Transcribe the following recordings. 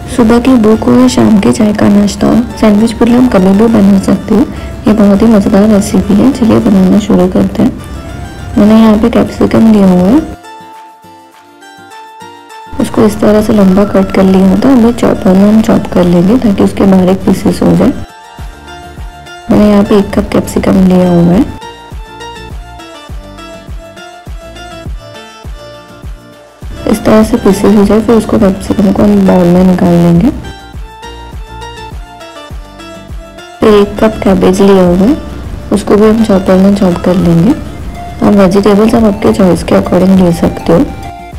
सुबह की भूख हो या शाम के चाय का नाश्ता हो, सैंडविच पुलाव हम कभी भी बना सकते हो। ये बहुत ही मज़ेदार रेसिपी है। चलिए बनाना शुरू करते हैं। मैंने यहाँ पे कैप्सिकम लिया हुआ है, उसको इस तरह से लंबा कट कर लिया था। अभी चॉपर में हम चॉप कर लेंगे ताकि उसके बारीक पीसेस हो जाए। मैंने यहाँ पे 1 कप कैप्सिकम लिया हुआ है। इस तरह से पीसेस हो जाए, फिर उसको कैप्सिकम को हम बाउल में निकाल लेंगे। फिर 1 कप कैबेज लिया हुआ है, उसको भी हम चॉपर में चॉप कर लेंगे। आप वेजिटेबल्स आप आपके चॉइस के अकॉर्डिंग ले सकते हो।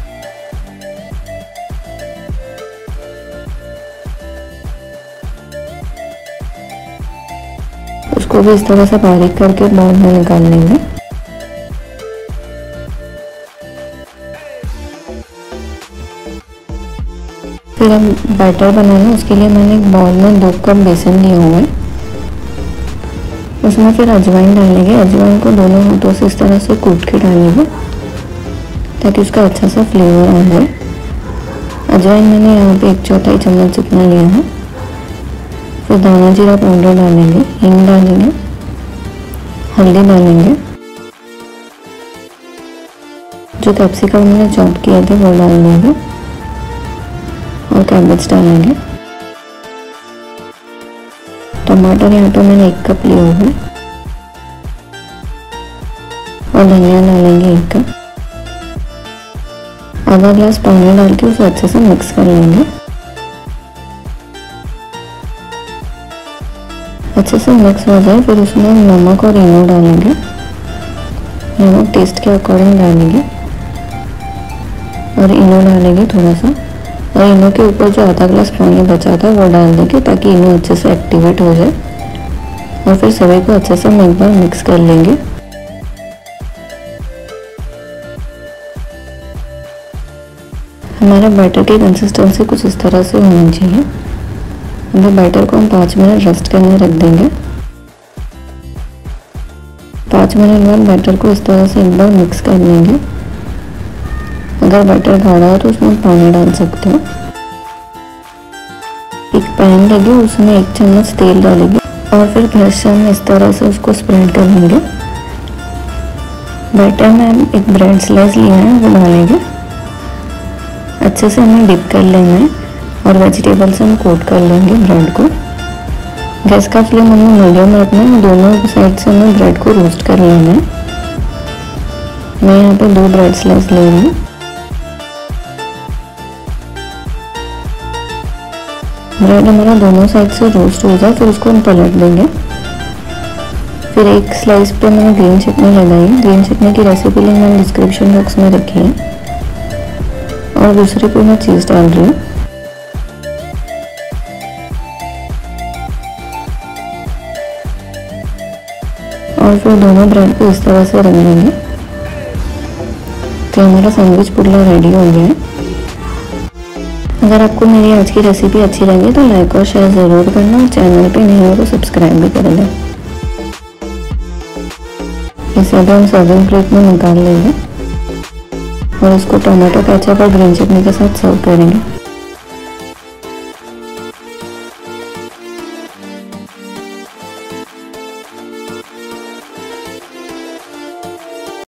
उसको भी इस तरह से बारीक करके बाउल में निकाल लेंगे। फिर हम बैटर बनाना, उसके लिए मैंने एक बाउल में 2 कप बेसन लिया हुआ है। उसमें फिर अजवाइन डालेंगे। अजवाइन को दोनों हाथों से इस तरह से कूट के डालेंगे ताकि उसका अच्छा सा फ्लेवर आ जाए। अजवाइन मैंने यहाँ पे 1/4 चम्मच जितना लिया है। फिर दाना जीरा पाउडर डालेंगे, हींग डालेंगे, हल्दी डालेंगे, जो कैप्सिकम मैंने चॉप किए थे वो डाल देंगे और कैबेज डालेंगे। टमाटर यहाँ पे मैंने 1 कप लिया हुआ है और धनिया डालेंगे 1 कप। आधा ग्लास पानी डाल के उसे अच्छे से मिक्स कर लेंगे। अच्छे से मिक्स हो जाए, फिर उसमें नमक और इनो डालेंगे। नमक टेस्ट के अकॉर्डिंग डालेंगे और इनो डालेंगे थोड़ा सा। और इनो के ऊपर जो आधा ग्लास पानी बचा था वो डाल देंगे ताकि इनो अच्छे से एक्टिवेट हो जाए। और फिर सभी को अच्छे से एक बार मिक्स कर लेंगे। हमारा बैटर की कंसिस्टेंसी कुछ इस तरह से होनी चाहिए। अभी बैटर को हम 5 मिनट रेस्ट करने रख देंगे। 5 मिनट बाद बैटर को इस तरह से एक बार मिक्स कर लेंगे। अगर बैटर गाढ़ा हो तो उसमें पानी डाल सकते हो। एक पैन लेंगे, उसमें 1 चम्मच तेल डालेंगे और फिर ब्रश से हम इस तरह से उसको स्प्रेड कर लेंगे। बैटर में हम एक ब्रेड स्लाइस लिया है वो डालेंगे। अच्छे से हमें डिप कर लेना है और वेजिटेबल से हम कोट कर लेंगे ब्रेड को। गैस का फ्लेम हमें मीडियम रखना है। दोनों साइड से हमें ब्रेड को रोस्ट कर लेना है। मैं यहाँ पे 2 ब्रेड स्लाइस ले रही हूँ। ब्रेड हमारा दोनों साइड से रोस्ट हो जाए, फिर उसको हम पलट देंगे। फिर एक स्लाइस पे मैंने ग्रीन चटनी लगाई है। ग्रीन चटनी की रेसिपी लिंक मैंने डिस्क्रिप्शन बॉक्स में रखी है। और दूसरे पे मैं चीज़ डाल रही हूँ। और फिर दोनों ब्रेड को इस तरह से रख देंगे। तो हमारा सैंडविच पुलाव रेडी हो गया है। अगर आपको मेरी आज की रेसिपी अच्छी लगी तो लाइक और शेयर ज़रूर करना और चैनल पे नहीं हो तो सब्सक्राइब भी कर लें। इसे अभी हम सर्विंग प्लेट में निकाल लेंगे और इसको टोमेटो केचप और ग्रीन चटनी के साथ सर्व करेंगे।